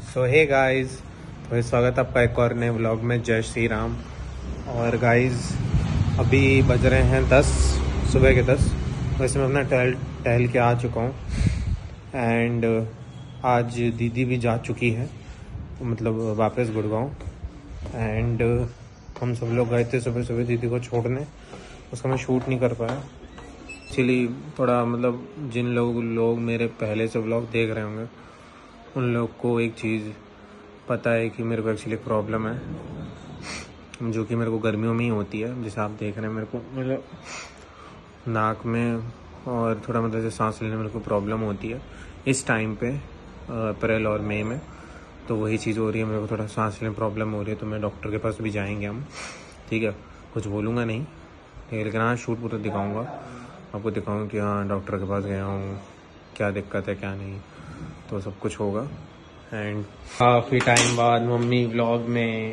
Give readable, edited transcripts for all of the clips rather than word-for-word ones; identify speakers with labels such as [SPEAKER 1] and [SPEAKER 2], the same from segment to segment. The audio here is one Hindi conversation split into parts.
[SPEAKER 1] सो हे गाइस, तो स्वागत आपका एक और नए व्लॉग में। जय श्री राम। और गाइस अभी बज रहे हैं 10 सुबह के 10। वैसे मैं अपना टहल के आ चुका हूँ एंड आज दीदी भी जा चुकी है, मतलब वापस गुड़गांव। एंड हम सब लोग गए थे सुबह सुबह दीदी को छोड़ने, उसका मैं शूट नहीं कर पाया। एक्चुअली थोड़ा मतलब जिन लोग मेरे पहले से व्लॉग देख रहे होंगे उन लोग को एक चीज़ पता है कि मेरे को एक्चुअली प्रॉब्लम है, जो कि मेरे को गर्मियों में ही होती है। जैसे आप देख रहे हैं मेरे को मतलब नाक में और थोड़ा मतलब जैसे सांस लेने में मेरे को प्रॉब्लम होती है इस टाइम पे, अप्रैल और मई में। तो वही चीज़ हो रही है, मेरे को थोड़ा सांस लेने में प्रॉब्लम हो रही है। तो मैं डॉक्टर के पास भी जाएंगे हम, ठीक है। कुछ बोलूँगा नहीं, लेकिन हाँ शूट पूरा दिखाऊँगा आपको, दिखाऊँगा कि हाँ डॉक्टर के पास गया हूँ, क्या दिक्कत है क्या नहीं, तो सब कुछ होगा। एंड काफ़ी टाइम बाद मम्मी व्लॉग में।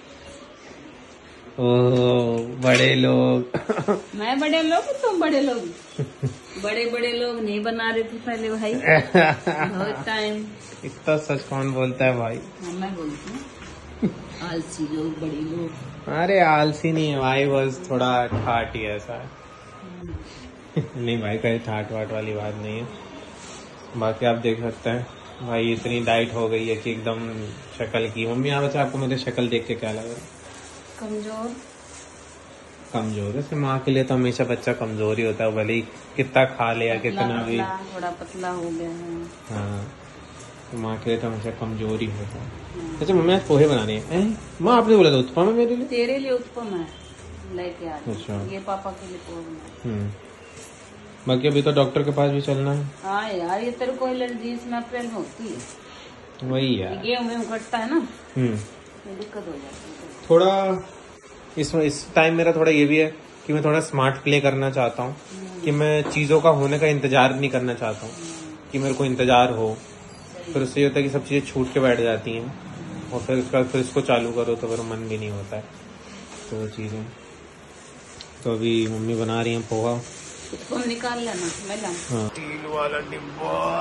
[SPEAKER 1] ओह बड़े लोग
[SPEAKER 2] मैं बड़े लोग तुम बड़े लोग बड़े लोग नहीं बना रहे थे पहले भाई। बहुत टाइम।
[SPEAKER 1] इतना सच कौन बोलता है भाई?
[SPEAKER 2] हाँ, मैं बोलती हूँ आलसी लोग बड़े लोग।
[SPEAKER 1] अरे आलसी नहीं है भाई, बस थोड़ा ठाट ही ऐसा है। नहीं भाई कहीं ठाट वाट वाली बात नहीं है। बाकी आप देख सकते हैं भाई इतनी डाइट हो गई है कि एकदम शक्ल की। मम्मी यहाँ बच्चा आपको मेरी शक्ल देख के क्या लग रहा है? कमजोर है। माँ के लिए तो हमेशा बच्चा कमजोर ही होता है, भले ही कितना खा ले या कितना भी।
[SPEAKER 2] थोड़ा पतला हो गया है।
[SPEAKER 1] हाँ तो माँ के लिए तो हमेशा कमजोर ही होता है। अच्छा मम्मी आज पोहे बनाने हैं। माँ आपने बोला था उत्पम है मेरे लिए?
[SPEAKER 2] तेरे लिए उत्पम है लेके आ।
[SPEAKER 1] अच्छा
[SPEAKER 2] ये पापा के लिए पोहे।
[SPEAKER 1] बाकी अभी तो डॉक्टर के पास भी चलना है।
[SPEAKER 2] हाँ यार ये तेरे को एलर्जी इसमें अप्रैल में होती है।
[SPEAKER 1] वही यार
[SPEAKER 2] गेहूं कटता है ना, दिक्कत हो जाती है
[SPEAKER 1] थोड़ा। इस टाइम मेरा थोड़ा ये भी है कि मैं थोड़ा स्मार्ट प्ले करना चाहता हूँ, कि मैं चीज़ों का होने का इंतजार नहीं करना चाहता हूँ कि मेरे को इंतजार हो। फिर उससे ये होता है कि सब चीज़ें छूट के बैठ जाती हैं और फिर उसका फिर इसको चालू करो तो फिर मन भी नहीं होता है। तो वो चीज़ें तो अभी मम्मी बना रही हैं पोहा।
[SPEAKER 2] तुम निकाल लेना मैं लाऊं।
[SPEAKER 1] हाँ स्टील वाला डिब्बा।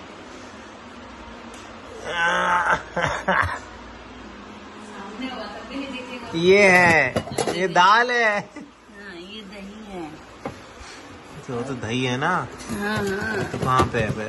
[SPEAKER 1] ये है, ये दाल है।
[SPEAKER 2] हाँ ये दही है।
[SPEAKER 1] तो दही है ना?
[SPEAKER 2] हाँ हाँ
[SPEAKER 1] तो कहाँ पे है फिर?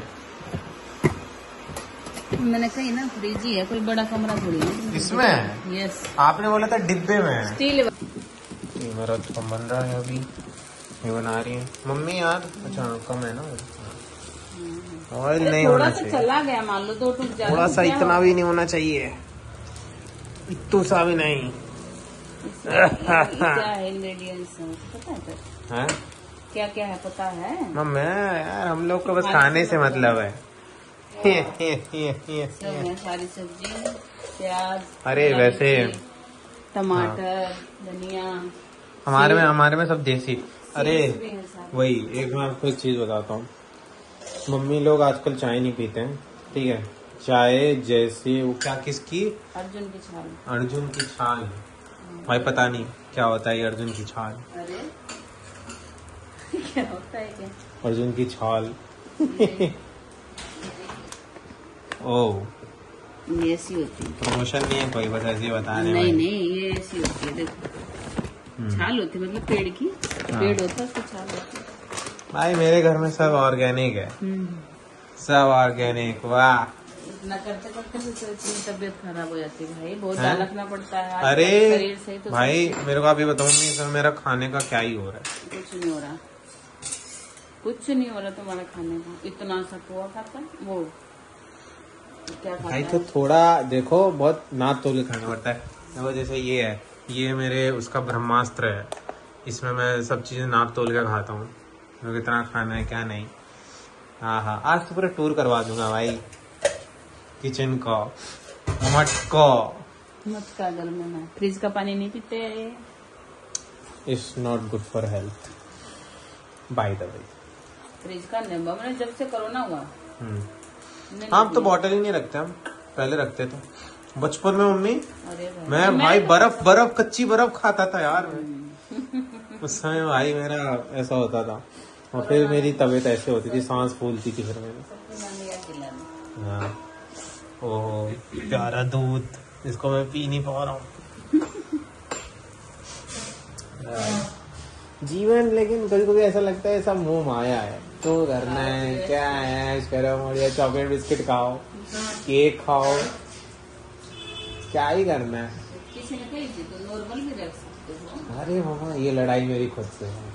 [SPEAKER 2] मैंने कही ना फ्रिज ही है, कोई बड़ा कमरा थोड़ी है।
[SPEAKER 1] इसमें है?
[SPEAKER 2] यस
[SPEAKER 1] आपने बोला था डिब्बे में है।
[SPEAKER 2] स्टील।
[SPEAKER 1] ये मेरा तो बन रहा है अभी, ये बना रही है मम्मी यार। अच्छा कम है ना ऑयल? नहीं होना चाहिए।
[SPEAKER 2] चला गया मान लो तो टूट जाए।
[SPEAKER 1] थोड़ा सा इतना भी नहीं होना चाहिए, इतना सा भी नहीं।
[SPEAKER 2] क्या है इंग्रेडिएंट्स पता है? क्या क्या है पता है?
[SPEAKER 1] मम्मी यार हम लोग को बस खाने से मतलब है।
[SPEAKER 2] सारी सब्जी, प्याज,
[SPEAKER 1] अरे वैसे
[SPEAKER 2] टमाटर, धनिया
[SPEAKER 1] हमारे में सब देसी। अरे वही एक मैं आपको एक चीज बताता हूँ। मम्मी लोग आजकल चाय नहीं पीते हैं, ठीक है। चाय जैसे वो क्या किसकी?
[SPEAKER 2] अर्जुन की छाल।
[SPEAKER 1] अर्जुन की छाल। भाई पता नहीं क्या होता है ये अर्जुन की छाल।
[SPEAKER 2] अरे क्या होता है क्या?
[SPEAKER 1] अर्जुन की छाल। ओह
[SPEAKER 2] ये ऐसी होती है।
[SPEAKER 1] प्रमोशन नहीं है कोई, बस ऐसे ही बता रहे हैं।
[SPEAKER 2] नहीं ये ऐसी होती है देखो। छाल होती है मतलब पेड़ की। पेड़ होता है उसकी छाल होती है। भाई
[SPEAKER 1] मेरे घर में सब ऑर्गेनिक है, सब ऑर्गेनिक। वाह
[SPEAKER 2] इतना करते करते इतनी तबीयत खराब हो जाती है भाई, बहुत ध्यान रखना पड़ता है।
[SPEAKER 1] अरे
[SPEAKER 2] शरीर से तो
[SPEAKER 1] भाई मेरे को आप ये बताओ सर मेरा खाने का क्या ही हो रहा है?
[SPEAKER 2] कुछ नहीं हो रहा, कुछ नहीं हो रहा तुम्हारा खाने का। इतना सा पोहा खाता वो क्या खाता
[SPEAKER 1] भाई
[SPEAKER 2] है?
[SPEAKER 1] तो थोड़ा देखो, बहुत नाप तोल के खाना पड़ता है। देखो जैसे ये है, ये मेरे उसका ब्रह्मास्त्र है, इसमें मैं सब चीजें नाप तोल के खाता हूँ, कितना खाना है क्या नहीं। हाँ हाँ आज तो पूरा टूर करवा दूंगा भाई किचन का।
[SPEAKER 2] मटका घर में ना फ्रिज का पानी नहीं पीते।
[SPEAKER 1] It's not good for health by the way.
[SPEAKER 2] Fridge का नहीं, मैंने जब से कोरोना हुआ
[SPEAKER 1] हम तो बॉटल ही नहीं रखते, हम पहले रखते थे बचपन में। मम्मी
[SPEAKER 2] अरे
[SPEAKER 1] मैं भाई बर्फ कच्ची बर्फ खाता था यार मैं। उस समय भाई मेरा ऐसा होता था और फिर मेरी तबीयत ऐसे होती थी, सांस फूलती थी फिर मेरी। हाँ ओह प्यारा दूध, इसको मैं पी नहीं पा रहा हूँ। जीवन लेकिन कभी कभी ऐसा लगता है सब मोह माया है, तो करना है क्या है, करो और या चॉकलेट बिस्किट खाओ, केक खाओ, क्या ही करना है।
[SPEAKER 2] किसी ने कही थी तो नॉर्मल भी रख सकते हो।
[SPEAKER 1] अरे मामा ये लड़ाई मेरी खुद से है।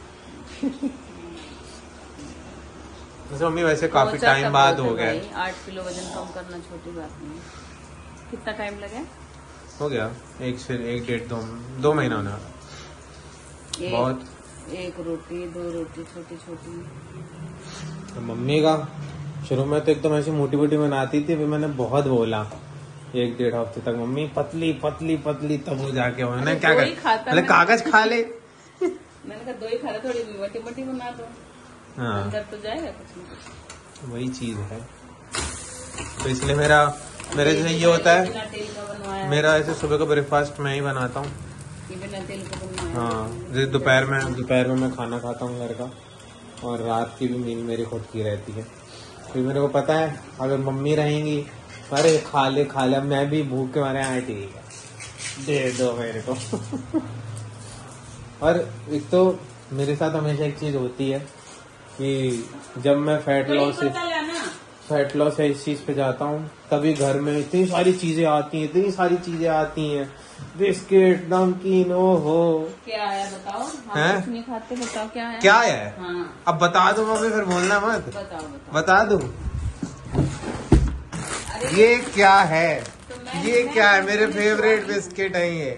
[SPEAKER 1] वैसे मम्मी वैसे काफी टाइम बाद हो गया।
[SPEAKER 2] 8 किलो वजन कम करना छोटी बात नहीं है। कितना टाइम लगा? हो
[SPEAKER 1] गया 1 से 1-1.5-2 महीना होने वाला। बहुत
[SPEAKER 2] एक रोटी 2 रोटी छोटी छोटी।
[SPEAKER 1] तो मम्मी का शुरू में तो एकदम ऐसी मोटी मोटी बनाती थी, फिर मैंने बहुत बोला 1-1.5 हफ्ते तक मम्मी पतली पतली पतली, तब वो जाके उन्होंने क्या कर कागज खा ले।
[SPEAKER 2] मैंने कहा 2 ही खा ले, थोड़ी मोटी मोटी बना दो। हाँ अंदर तो जाएगा कुछ ना कुछ, वही
[SPEAKER 1] चीज है। तो इसलिए मेरे से ये होता है, मेरा ऐसे सुबह का ब्रेकफास्ट मैं ही बनाता हूँ। हाँ जैसे दोपहर में मैं खाना खाता हूँ घर का, और रात की भी मील मेरी खुद की रहती है, क्योंकि मेरे को पता है अगर मम्मी रहेंगी अरे खा ले मैं भी भूख के मारे आए, ठीक है दे दो मेरे को। और एक तो मेरे साथ हमेशा एक चीज होती है कि जब मैं फैट लॉस है इस चीज पे जाता हूँ, तभी घर में इतनी सारी चीजें आती हैं, बिस्किट नमकीन, ओहो
[SPEAKER 2] क्या है बताओ। हाँ, कुछ नहीं खाते, बताओ क्या है। हाँ।
[SPEAKER 1] अब बता दो मम्मी, फिर बोलना मत। बता दो ये क्या है, ये क्या है, मेरे फेवरेट बिस्किट है ये।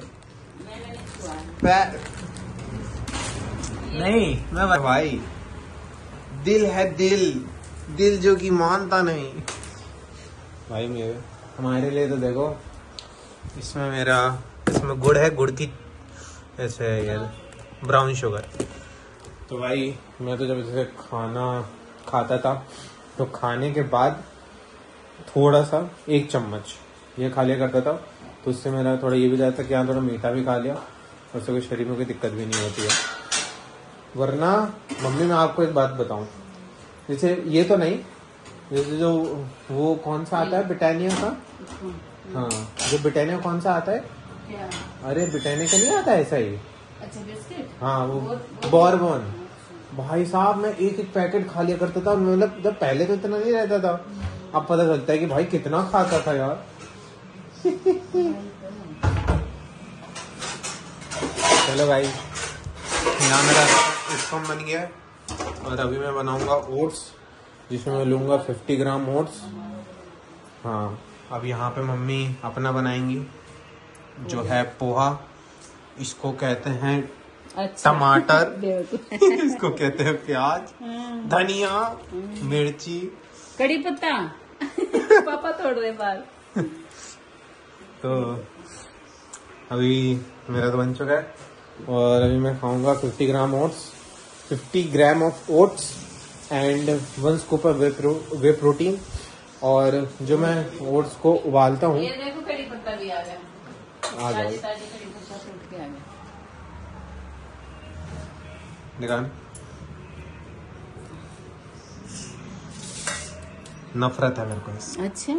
[SPEAKER 1] नहीं मैं भाई दिल है, दिल जो कि मानता नहीं भाई मेरे। हमारे लिए तो देखो इसमें गुड़ है, गुड़ की ऐसे यार ब्राउन शुगर। तो भाई मैं तो जब जैसे खाना खाता था तो खाने के बाद थोड़ा सा 1 चम्मच ये खा लिया करता था, तो उससे मेरा थोड़ा ये भी जाता कि हाँ थोड़ा मीठा भी खा लिया, और उससे कोई शरीर में कोई दिक्कत भी नहीं होती है। वरना मम्मी मैं आपको एक बात बताऊं, जैसे ये तो नहीं, जैसे जो वो कौन सा आता है ब्रिटानिया का, हाँ जो ब्रिटानिया कौन सा आता है
[SPEAKER 2] क्या?
[SPEAKER 1] अरे ब्रिटानिया का नहीं आता ऐसा ही।
[SPEAKER 2] अच्छा बिस्किट,
[SPEAKER 1] हाँ वो बॉर्बन। भाई साहब मैं एक पैकेट खा लिया करता था, मतलब जब पहले तो इतना नहीं रहता था, अब पता चलता है कि भाई कितना खाता था यार। चलो भाई यहाँ मेरा उत्पम बन गया, और अभी मैं बनाऊंगा ओट्स, जिसमें मैं लूंगा 50 ग्राम ओट्स। हाँ अब यहाँ पे मम्मी अपना बनाएंगी जो है पोहा, इसको कहते हैं टमाटर, इसको कहते हैं प्याज, धनिया, मिर्ची,
[SPEAKER 2] कड़ी पत्ता। पापा तोड़ रहे बाल।
[SPEAKER 1] तो अभी मेरा तो बन चुका है, और अभी मैं खाऊंगा 50 gram of oats and 1 scoop of whey protein. और जो मैं ओट्स को उबालता हूँ,
[SPEAKER 2] ये देखो कड़ी पत्ता भी आ गया,
[SPEAKER 1] आ जाओ निकाल। नफरत है मेरे को इससे।
[SPEAKER 2] अच्छा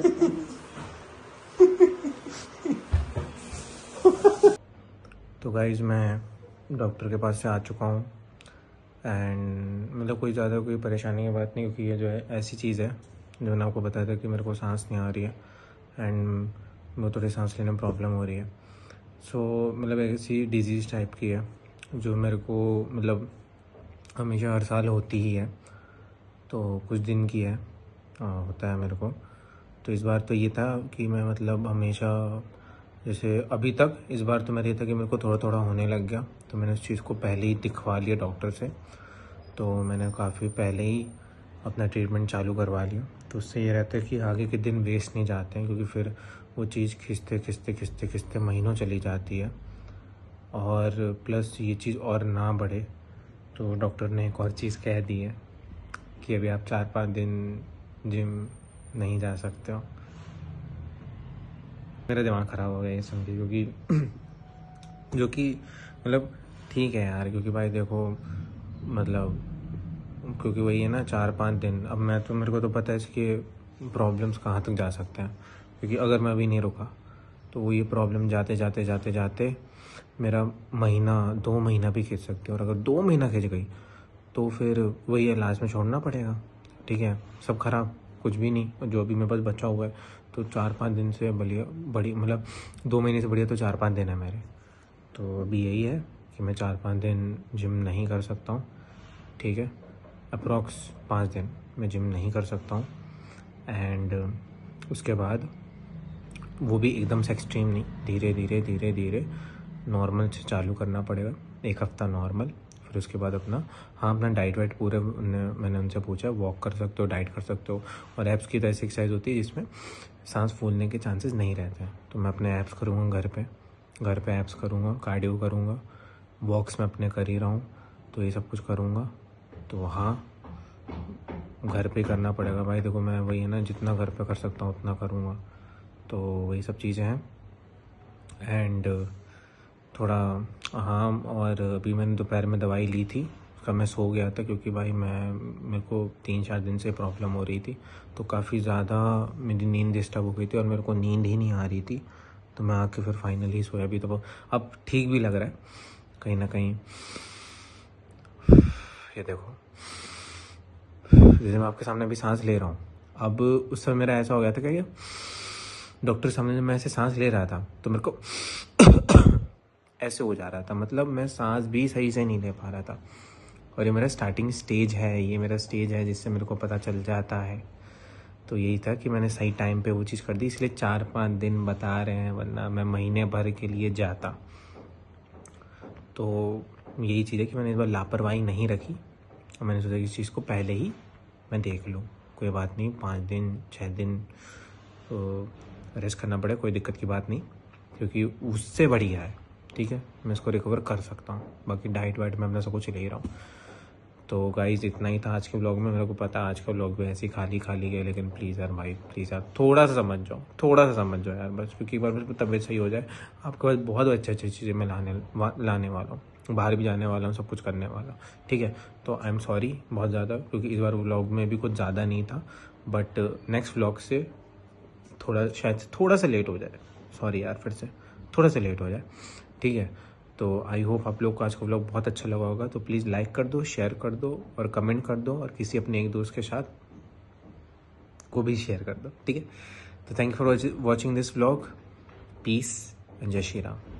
[SPEAKER 1] तो गाइज मैं डॉक्टर के पास से आ चुका हूँ, एंड मतलब कोई ज़्यादा कोई परेशानी की बात नहीं, क्योंकि ये जो है ऐसी चीज़ है जो मैंने आपको बताया था कि मेरे को सांस नहीं आ रही है, एंड वो थोड़ी सांस लेने में प्रॉब्लम हो रही है। सो मतलब ऐसी डिजीज़ टाइप की है जो मेरे को मतलब हमेशा हर साल होती ही है, तो कुछ दिन की है होता है मेरे को। तो इस बार तो ये था कि मैं मतलब हमेशा जैसे अभी तक, इस बार तो मेरा ये था कि मेरे को थोड़ा थोड़ा होने लग गया, तो मैंने उस चीज़ को पहले ही दिखवा लिया डॉक्टर से, तो मैंने काफ़ी पहले ही अपना ट्रीटमेंट चालू करवा लिया। तो उससे ये रहता है कि आगे के दिन वेस्ट नहीं जाते हैं, क्योंकि फिर वो चीज़ खिंचते महीनों चली जाती है, और प्लस ये चीज़ और ना बढ़े, तो डॉक्टर ने एक और चीज़ कह दी है कि अभी आप 4-5 दिन जिम नहीं जा सकते हो। मेरा दिमाग ख़राब हो गया ये सुन के, क्योंकि जो कि मतलब ठीक है यार, क्योंकि भाई देखो मतलब क्योंकि वही है ना 4-5 दिन। अब मैं तो मेरे को तो पता है इसके प्रॉब्लम्स कहाँ तक जा सकते हैं, क्योंकि अगर मैं अभी नहीं रुका तो वो ये प्रॉब्लम जाते जाते जाते जाते मेरा महीना 2 महीना भी खींच सकती है, और अगर 2 महीना खींच गई तो फिर वही है, लास्ट में छोड़ना पड़ेगा। ठीक है, सब खराब, कुछ भी नहीं। और जो अभी मेरे पास बचा हुआ है तो 4-5 दिन से बड़ी मतलब 2 महीने से बढ़िया तो 4-5 दिन है मेरे। तो अभी यही है कि मैं 4-5 दिन जिम नहीं कर सकता हूँ। ठीक है, अप्रॉक्स 5 दिन मैं जिम नहीं कर सकता हूँ। एंड उसके बाद वो भी एकदम से एक्सट्रीम नहीं, धीरे धीरे धीरे धीरे नॉर्मल से चालू करना पड़ेगा। 1 हफ्ता नॉर्मल, फिर उसके बाद अपना डाइट वाइट पूरे मैंने उनसे पूछा, वॉक कर सकते हो, डाइट कर सकते हो, और एब्स की तो ऐसी एक्सरसाइज होती है जिसमें सांस फूलने के चांसेस नहीं रहते हैं। तो मैं अपने एब्स करूँगा घर पे एब्स करूँगा, कार्डियो करूँगा, वॉक्स में अपने कर ही रहा हूँ, तो ये सब कुछ करूँगा। तो हाँ, घर पे करना पड़ेगा भाई। देखो मैं वही है ना, जितना घर पे कर सकता हूँ उतना करूँगा। तो वही सब चीज़ें हैं। एंड थोड़ा हाँ, और अभी मैंने दोपहर में दवाई ली थी, उसका मैं सो गया था क्योंकि भाई मेरे को 3-4 दिन से प्रॉब्लम हो रही थी, तो काफ़ी ज़्यादा मेरी नींद डिस्टर्ब हो गई थी और मेरे को नींद ही नहीं आ रही थी। तो मैं आके फिर फाइनली सोया भी, तो अब ठीक भी लग रहा है कहीं ना कहीं। ये देखो, जैसे मैं आपके सामने अभी सांस ले रहा हूँ, अब उस समय मेरा ऐसा हो गया था कि डॉक्टर सामने मैं ऐसे सांस ले रहा था तो मेरे को ऐसे हो जा रहा था, मतलब मैं सांस भी सही से नहीं ले पा रहा था। और ये मेरा स्टार्टिंग स्टेज है, जिससे मेरे को पता चल जाता है। तो यही था कि मैंने सही टाइम पे वो चीज़ कर दी, इसलिए 4-5 दिन बता रहे हैं, वरना मैं महीने भर के लिए जाता। तो यही चीज़ है कि मैंने इस बार लापरवाही नहीं रखी, और मैंने सोचा कि इस चीज़ को पहले ही मैं देख लूँ, कोई बात नहीं, 5 दिन 6 दिन तो रेस्ट करना पड़े, कोई दिक्कत की बात नहीं, क्योंकि उससे बढ़िया है। ठीक है, मैं इसको रिकवर कर सकता हूँ। बाकी डाइट वाइट में अपना सब कुछ ले रहा हूँ। तो गाइज़ इतना ही था आज के व्लॉग में। मेरे को पता है आज का व्लॉग भी ऐसे ही खाली गया, लेकिन प्लीज़ यार भाई, प्लीज़ यार थोड़ा सा समझ जाओ यार बस, क्योंकि एक बार मेरी तबीयत सही हो जाए, आपके पास बहुत अच्छी चीज़ें मैं लाने वाला हूँ, बाहर भी जाने वाला हूँ, सब कुछ करने वाला हूँ। ठीक है, तो आई एम सॉरी बहुत ज़्यादा, क्योंकि इस बार व्लॉग में भी कुछ ज़्यादा नहीं था, बट नेक्स्ट व्लॉग से शायद थोड़ा सा लेट हो जाए। सॉरी यार, फिर से थोड़ा सा लेट हो जाए। ठीक है, तो आई होप आप लोग को आज का व्लॉग बहुत अच्छा लगा होगा। तो प्लीज़ लाइक कर दो, शेयर कर दो और कमेंट कर दो, और किसी अपने एक दोस्त के साथ को भी शेयर कर दो। ठीक है, तो thank you for watching this vlog. Peace and जय श्री राम।